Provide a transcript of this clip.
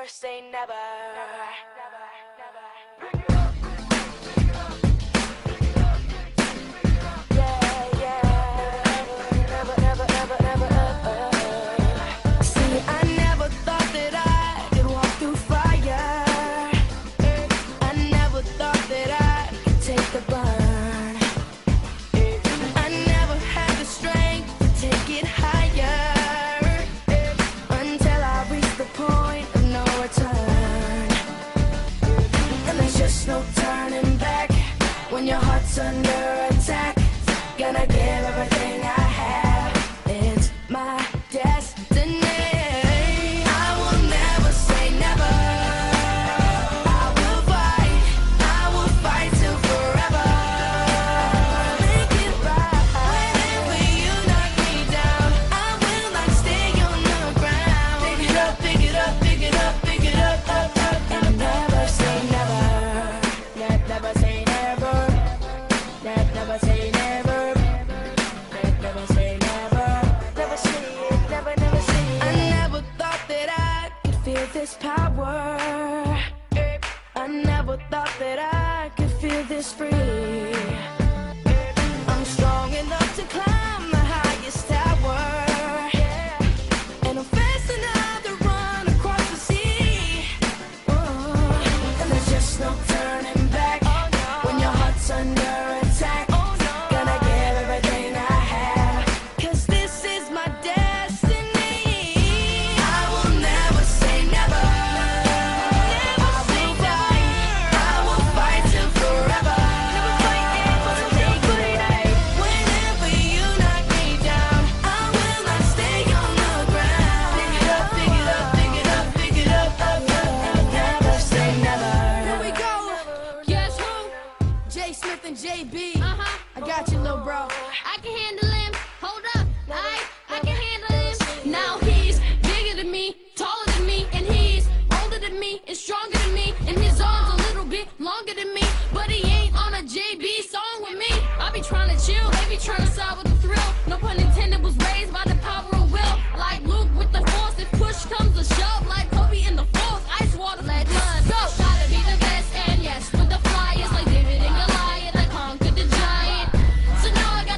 never say never. No turning back when your heart's under attack. Gonna give everything I have. It's my destiny. I will never say never. I will fight till forever. Make it right. Whenever you knock me down, I will not stay on the ground. Pick it up, pick it up, pick it up, pick it up, up, up, and never say never. Never say never. Never say never. Never say never. Never say it. Never say it. I never thought that I could feel this power. I never thought that I could feel this free. I'm strong enough to climb the highest tower, and I'm fast enough to run across the sea. And there's just no turning back when your heart's under attack. Gonna give everything I have, 'cause this is my destiny. I will never say never. I will fight till forever. Whenever you knock me down, I will not stay on the ground. Pick it up, pick it up, pick it up, pick it up, up, up, and never say never. Here we go. Guess who? J Smith and JB. I got you, little bro. I can handle him. Hold up. I can handle him. Now he's bigger than me, taller than me, and he's older than me and stronger than me, and his arms a little bit longer than me. But he ain't on a JB song with me. I be trying to chill, they be trying to side with